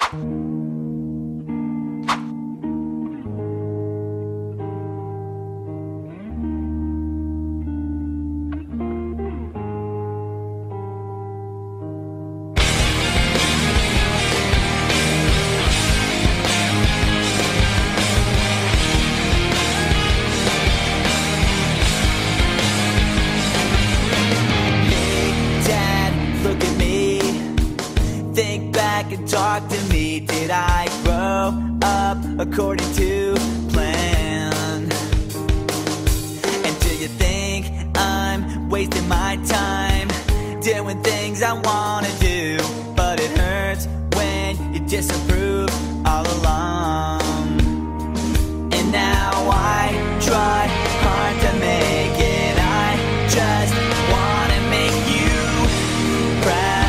And talk to me. Did I grow up according to plan? And do you think I'm wasting my time doing things I wanna do? But it hurts when you disapprove all along. And now I try hard to make it. I just wanna make you proud.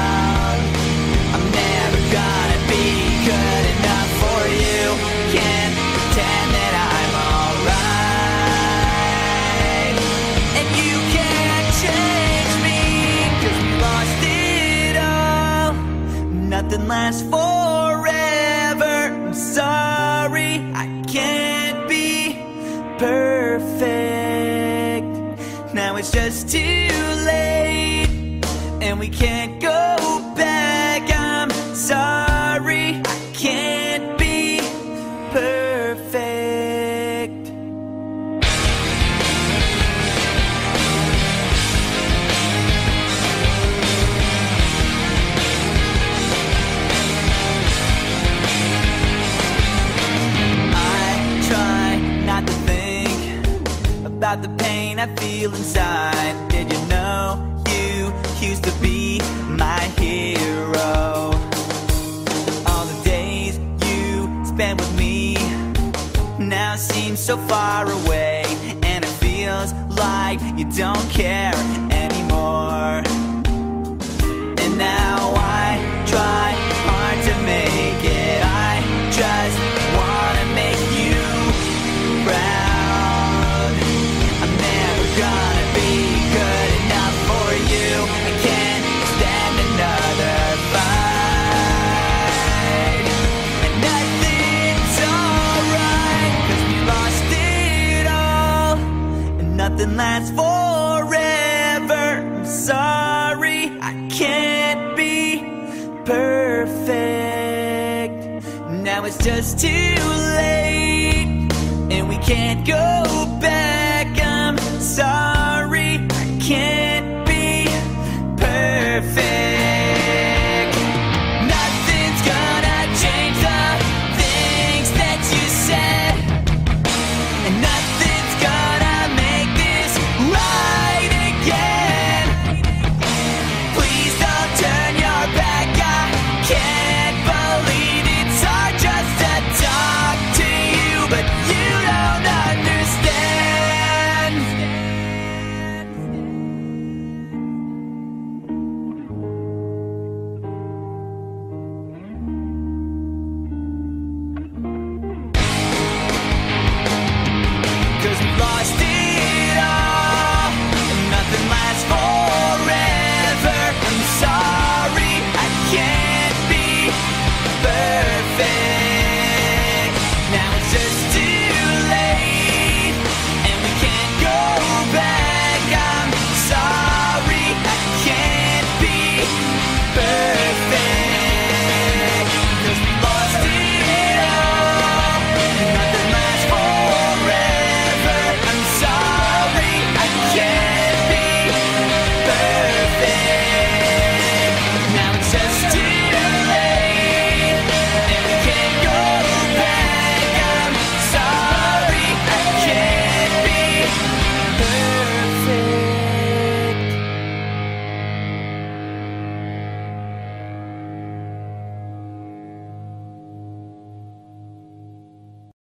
Nothing lasts forever. I'm sorry, I can't be perfect. Now it's just too late, and we can't go back. I'm sorry, I can't be perfect. About the pain I feel inside. Did you know you used to be my hero? All the days you spent with me now seem so far away, and it feels like you don't care anymore. And now I try hard to make it. I just wanna make you proud. Gonna be good enough for you. I can't stand another fight, and nothing's alright, 'cause we lost it all, and nothing lasts forever. I'm sorry, I can't be perfect. Now it's just too late, and we can't go back.